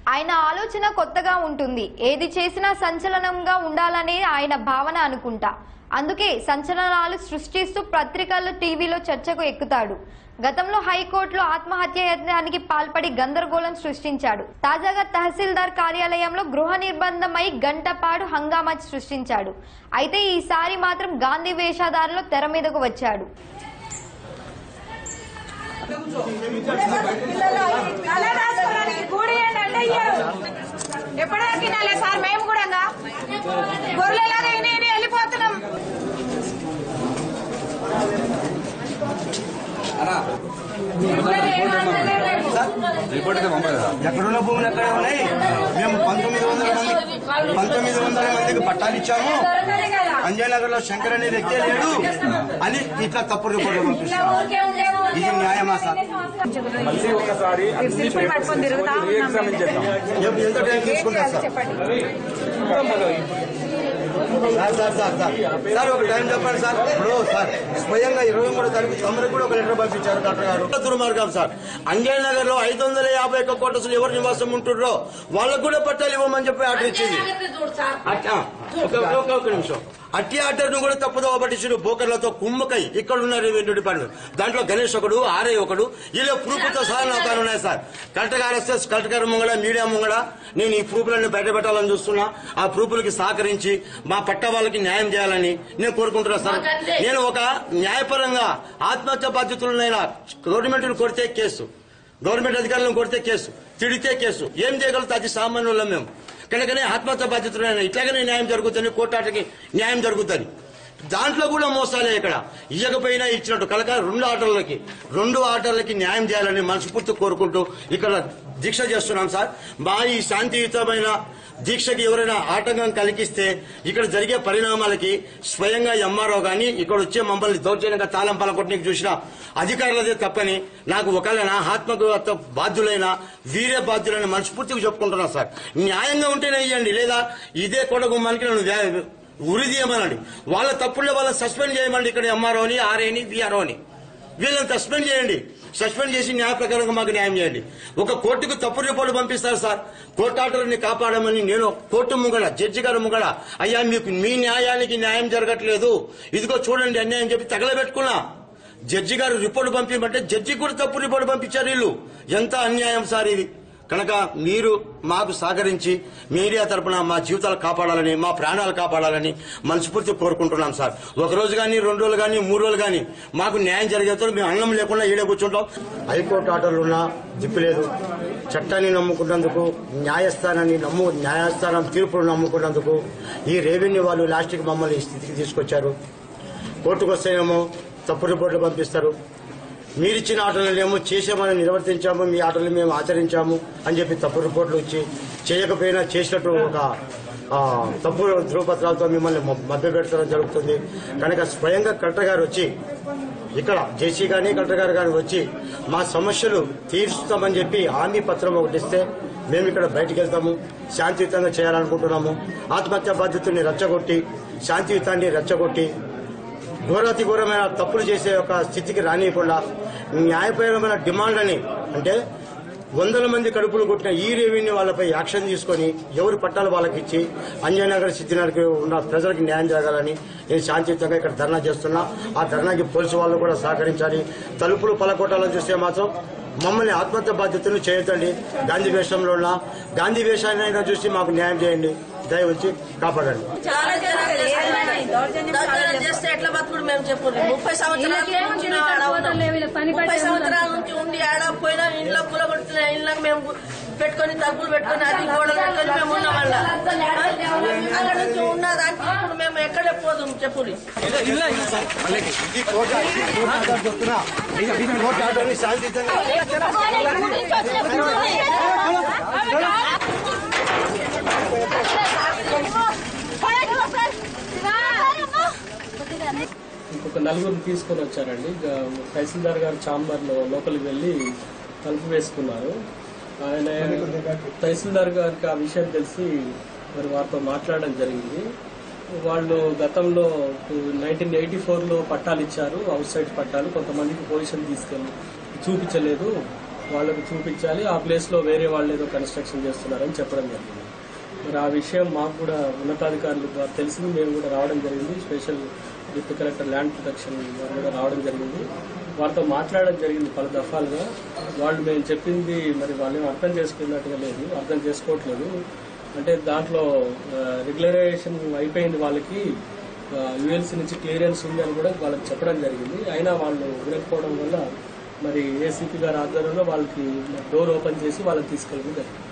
ఆయన ఆలోచన కొత్తగా ఉంటుంది. ఏది చేసినా సంచలనంగా ఉండాలనే ఆయన భావన అనుకుంటా. అందుకే సంచలనాలు సృష్టిస్తూ పత్రికల్లో, టీవీలో చర్చకు ఎక్కుతాడు. గతంలో హైకోర్టులో ఆత్మహత్య యత్నానికి పాల్పడి గందరగోళం సృష్టించాడు. తాజాగా తహసీల్దార్ కార్యాలయంలో గృహ నిర్బంధమై గంటపాటు హంగామా సృష్టించాడు. అయితే ఈసారి మాత్రం గాంధీ వేషధారిలో తెర మీదకు వచ్చాడు. ఎక్కడున్న భూములు ఎక్కడ ఉన్నాయి? మేము 1900 మందికి పట్టాలు ఇచ్చాము. అంజయనగర్ లో శంకర్ అనే వ్యక్తే లేడు అని ఇట్లా తప్పుడు రిపోర్టు పంపిస్తాం. ఇది న్యాయమా సార్? మళ్ళీ ఒకసారి ఎంత టైం తీసుకుంటారు సార్? సార్ ఒక టైం చెప్పండి సార్. ఇప్పుడు సార్ స్వయంగా 23 తారీఖు తమరికి కూడా ఒక లెటర్ పంపించారు కలెక్టర్ గారు. దుర్మార్గం సార్. అంజయనగర్ లో 551 కోటర్సులు ఎవరు నివాసం ఉంటున్నారో వాళ్ళకు కూడా పట్టాలు ఇవ్వమని చెప్పి ఆర్డర్ ఇచ్చింది. ఒక నిమిషం. అట్టి ఆర్డర్ ను కూడా తప్పుదోవ పట్టించారు. బోకర్లతో కుమ్మకై ఇక్కడ ఉన్న రెవెన్యూ డిపార్ట్మెంట్ దాంట్లో గణేష్ ఒకడు, ఆర్ఐ ఒకడు, ఇలా ప్రూఫ్లతో సహా నాకు ఉన్నాయి సార్. కలెక్టర్ గారు వస్తే కలెక్టర్ గారు ముంగడ, మీడియా ముంగడ నేను ఈ ప్రూఫ్లన్నీ బయట పెట్టాలని చూస్తున్నా. ఆ ప్రూఫ్లకి సహకరించి మా పట్ట వాళ్ళకి న్యాయం చేయాలని నేను కోరుకుంటున్నా సార్. నేను ఒక న్యాయపరంగా ఆత్మహత్య బాధ్యతలునైనా గవర్నమెంట్ కొడితే కేసు, గవర్నమెంట్ అధికారులను కొడితే కేసు, తిడితే కేసు, ఏం చేయగలుగుతా? అది సామాన్యులం మేము. కనుకనే ఆత్మహత్య బాధ్యతలైనా ఇట్లాగనే న్యాయం జరుగుతుంది, కోర్టాటకి న్యాయం జరుగుతుంది. దాంట్లో కూడా మోసాలే. ఇక్కడ ఇయ్యకపోయినా ఇచ్చినట్టు కనుక 2 ఆర్డర్లకి న్యాయం చేయాలని మనస్ఫూర్తి కోరుకుంటూ ఇక్కడ దీక్ష చేస్తున్నాం సార్. మా ఈ శాంతియుతమైన దీక్షకి ఎవరైనా ఆటంకం కలిగిస్తే ఇక్కడ జరిగే పరిణామాలకి స్వయంగా ఎంఆర్ఓ గాని ఇక్కడ వచ్చే మమ్మల్ని దౌర్జన్యంగా తాళం పలకొట్టడానికి చూసిన అధికారులదే తప్పని నాకు ఒకవేళ నా ఆత్మహత్య బాధ్యులైన వీరే బాధ్యులైన మనస్ఫూర్తిగా చెప్పుకుంటున్నా సార్. న్యాయంగా ఉంటేనే ఇవ్వండి, లేదా ఇదే కొడగుమ్మానికి నన్ను ఉరి తీయమనండి. వాళ్ళ తప్పుల్లో వాళ్ళని సస్పెండ్ చేయమండి. ఇక్కడ ఎంఆర్ఓని, ఆర్ఐని, విఆర్ఓని వీళ్ళని సస్పెండ్ చేయండి. సస్పెండ్ చేసి న్యాయ ప్రకారంగా మాకు న్యాయం చేయండి. ఒక కోర్టుకు తప్పుడు రిపోర్టు పంపిస్తారు సార్. కోర్టు ఆర్డర్ని కాపాడమని నేను కోర్టు ముంగడ, జడ్జి గారు ముంగడ, అయ్యా మీకు మీ న్యాయానికి న్యాయం జరగట్లేదు, ఇదిగో చూడండి అన్యాయం చెప్పి తగలబెట్టుకున్నా. జడ్జి గారు రిపోర్టు పంపించమంటే జడ్జి కూడా తప్పుడు రిపోర్టు పంపించారు. వీళ్ళు ఎంత అన్యాయం సార్ ఇది. కనుక మీరు మాకు సహకరించి మీడియా తరపున మా జీవితాలు కాపాడాలని, మా ప్రాణాలు కాపాడాలని మనస్ఫూర్తి కోరుకుంటున్నాం సార్. ఒక రోజు కానీ, 2 రోజులు కానీ, 3 రోజులు కానీ మాకు న్యాయం జరిగేతో మేము అన్నం లేకుండా ఈడే కూర్చుంటాం. హైకోర్టు ఆర్డర్లున్నా దిక్కులేదు. చట్టాన్ని నమ్ముకున్నందుకు, న్యాయస్థానం తీర్పులు నమ్ముకున్నందుకు ఈ రెవెన్యూ వాళ్ళు లాస్ట్కి మమ్మల్ని ఈ స్థితికి తీసుకొచ్చారు. కోర్టుకు వస్తేనేమో తప్పుడు రిపోర్టులు పంపిస్తారు. మీరిచ్చిన ఆర్డర్లనేమో చేసామని నిర్వర్తించాము, మీ ఆర్డర్లు మేము ఆచరించాము అని చెప్పి తప్పుడు రిపోర్టులు ఇచ్చి, చేయకపోయినా చేసినట్టు ఒక తప్పుడు ధృవపత్రాలతో మిమ్మల్ని మభ్యపెట్టడం జరుగుతుంది. కనుక స్వయంగా కలెక్టర్ గారు వచ్చి ఇక్కడ జేసీ గాని కలెక్టర్ గారు కానీ వచ్చి మా సమస్యలు తీర్చుతామని చెప్పి హామీ పత్రం ఒకటి ఇస్తే మేము ఇక్కడ బయటకు వెళ్తాము, శాంతియుతంగా చేయాలనుకుంటున్నాము. ఆత్మహత్య బాధ్యతల్ని రెచ్చగొట్టి, శాంతియుతాన్ని రెచ్చగొట్టి, ఘోరాతి ఘోరమైన తప్పులు చేసే ఒక స్థితికి రానియకుండా న్యాయపరమైన డిమాండ్లని, అంటే 100 మంది కడుపులు కొట్టిన ఈ రెవెన్యూ వాళ్ళపై యాక్షన్ తీసుకుని ఎవరి పట్టాలు వాళ్ళకి ఇచ్చి అంజయనగర్, సిద్ధినగర్కి ఉన్న ప్రజలకు న్యాయం జరగాలని నేను శాంతియుతంగా ఇక్కడ ధర్నా చేస్తున్నా. ఆ ధర్నాకి పోలీసు వాళ్ళు కూడా సహకరించాలి. తలుపులు పలకొట్టాలని చూస్తే మాత్రం మమ్మల్ని ఆత్మహత్య బాధ్యతను చేయొద్దండి. గాంధీ వేషంలో ఉన్న గాంధీ వేషాన్ని చూసి మాకు న్యాయం చేయండి, దయ వచ్చి కాపాడండి. చేస్తే ఎట్లా బతుకుడు మేము చెప్పు. 30 సంవత్సరాల నుంచి ఉండి ఆడకపోయినా ఇంట్లో కూలగొట్టిన ఇళ్ళకి మేము పెట్టుకుని తలుపులు పెట్టుకుని అది గోడలు పెట్టుకుని మేము ఉన్నాం. అక్కడ నుంచి ఉన్నదానికి ఇప్పుడు మేము ఎక్కడ పోదాం చెప్పు. ఇంకొక 4 తీసుకొని వచ్చారండి. తహసీల్దార్ గారు ఛాంబర్ లో లోపలికి వెళ్లి తలుపు వేసుకున్నారు. ఆయన తహసీల్దార్ గారికి ఆ విషయం తెలిసి మరి వారితో మాట్లాడడం జరిగింది. వాళ్ళు గతంలో 1984లో పట్టాలు ఇచ్చారు, అవుట్ సైడ్ పట్టాలు. కొంతమందికి పొజిషన్ తీసుకెళ్ళి చూపించలేదు, వాళ్ళకు చూపించాలి. ఆ ప్లేస్లో వేరే వాళ్ళు ఏదో కన్స్ట్రక్షన్ చేస్తున్నారని చెప్పడం జరిగింది. మరి ఆ విషయం మాకు కూడా ఉన్నతాధికారులు తెలిసింది. మేము కూడా రావడం జరిగింది. Special deputy collector land protection వారు కూడా రావడం జరిగింది. వారితో మాట్లాడడం జరిగింది పలు దఫాలుగా. వాళ్ళు మేము చెప్పింది మరి వాళ్ళు అర్థం చేసుకున్నట్టుగా లేదు, అర్థం చేసుకోవట్లేదు. అంటే దాంట్లో రెగ్యులరైజేషన్ అయిపోయింది, వాళ్ళకి యుఎల్సీ నుంచి క్లియరెన్స్ ఉంది అని కూడా వాళ్ళకి చెప్పడం జరిగింది. అయినా వాళ్ళు వినకపోవడం వల్ల మరి ఏసీపీ గారి ఆధ్వర్యంలో వాళ్ళకి డోర్ ఓపెన్ చేసి వాళ్ళకి తీసుకెళ్ళడం జరిగింది.